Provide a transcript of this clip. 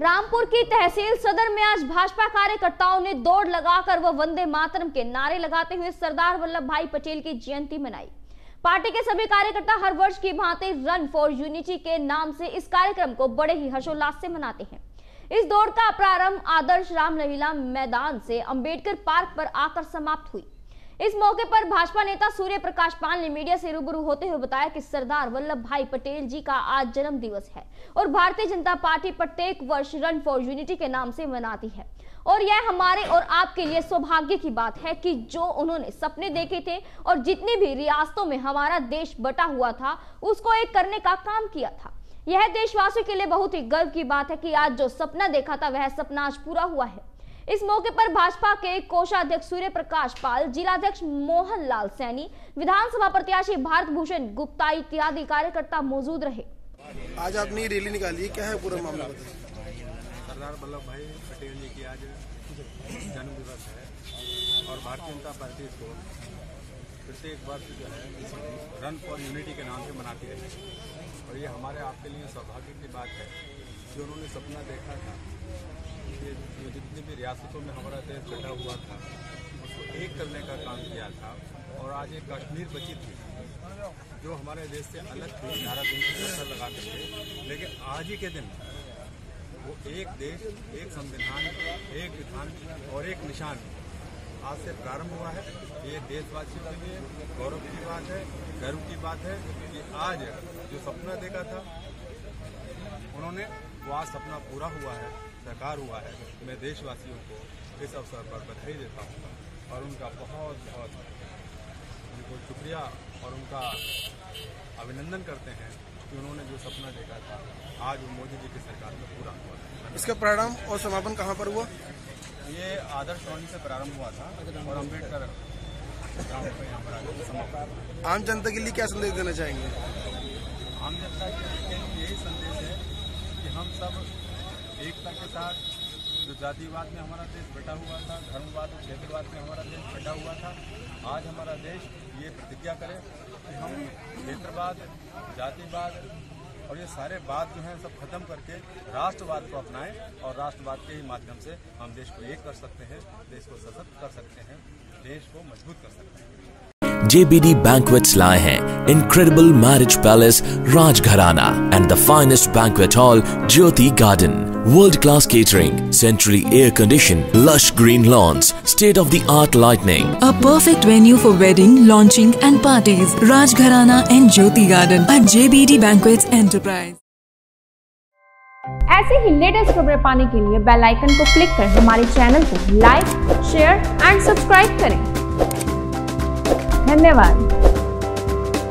रामपुर की तहसील सदर में आज भाजपा कार्यकर्ताओं ने दौड़ लगाकर व वंदे मातरम के नारे लगाते हुए सरदार वल्लभ भाई पटेल की जयंती मनाई। पार्टी के सभी कार्यकर्ता हर वर्ष की भांति रन फॉर यूनिटी के नाम से इस कार्यक्रम को बड़े ही हर्षोल्लास से मनाते हैं। इस दौड़ का प्रारंभ आदर्श रामलीला मैदान से अंबेडकर पार्क पर आकर समाप्त हुई। इस मौके पर भाजपा नेता सूर्य प्रकाश पाल ने मीडिया से रूबरू होते हुए बताया कि सरदार वल्लभ भाई पटेल जी का आज जन्म दिवस है और भारतीय जनता पार्टी प्रत्येक वर्ष रन फॉर यूनिटी के नाम से मनाती है और यह हमारे और आपके लिए सौभाग्य की बात है कि जो उन्होंने सपने देखे थे और जितनी भी रियासतों में हमारा देश बटा हुआ था उसको एक करने का काम किया था। यह देशवासियों के लिए बहुत ही गर्व की बात है कि आज जो सपना देखा था वह सपना आज पूरा हुआ है। इस मौके पर भाजपा के कोषाध्यक्ष सूर्य प्रकाश पाल, जिलाध्यक्ष मोहन लाल सैनी, विधानसभा प्रत्याशी भारत भूषण गुप्ता इत्यादि कार्यकर्ता मौजूद रहे। आज आपने रैली निकाली, क्या है पूरा मामला बताइए। सरदार वल्लभ भाई पटेल जी की आज जन्म दिवस है और भारतीय जनता पार्टी को प्रत्येक वर्ष जो है रन फॉर यूनिटी के नाम से मनाती है और ये हमारे आपके लिए सौभाग्य की बात है कि उन्होंने सपना देखा था कि जितनी भी रियासतों में हमारा देश बटा हुआ था उसको एक करने का काम किया था और आज एक कश्मीर बची थी जो हमारे देश से अलग थी 11 लगा करके, लेकिन आज ही के दिन वो एक देश, एक संविधान, एक विधान और एक निशान आज से प्रारंभ हुआ है। ये देशवासियों के लिए गौरव की बात है, गर्व की बात है कि आज जो सपना देखा था उन्होंने वो आज सपना पूरा हुआ है, साकार हुआ है। मैं देशवासियों को इस अवसर पर बधाई देता हूँ और उनका बहुत बहुत उनको शुक्रिया और उनका अभिनंदन करते हैं कि उन्होंने जो सपना देखा था आज वो मोदी जी की सरकार में पूरा हुआ है। इसका प्रारंभ और समापन कहाँ पर हुआ? ये आदर्श कॉलोनी से प्रारंभ हुआ था और अम्बेडकर गाँव पे यहाँ पर समाप्त। आम जनता के लिए क्या संदेश देना चाहेंगे? आम जनता के लिए यही संदेश है कि हम सब एकता के साथ जो जातिवाद में हमारा देश बटा हुआ था, धर्मवाद और क्षेत्रवाद में हमारा देश बटा हुआ था, आज हमारा देश ये प्रतिज्ञा करे कि हम क्षेत्रवाद, जातिवाद और ये सारे बात जो हैं सब खत्म करके राष्ट्रवाद को अपनाएं और राष्ट्रवाद के ही माध्यम से हम देश को एक कर सकते हैं, देश को सशक्त कर सकते हैं, देश को मजबूत कर सकते हैं। JBD Banquets लाए हैं Incredible Marriage Palace Rajgharana and the finest banquet hall Jyoti Garden. World-class catering, centrally air-conditioned, lush green lawns, state-of-the-art lighting. A perfect venue for wedding, launching and parties. Rajgharana and Jyoti Garden at JBD Banquets Enterprise. ऐसे ही latest खबरें पाने के लिए bell icon को click कर हमारे channel को like, share and subscribe करें। धन्यवाद।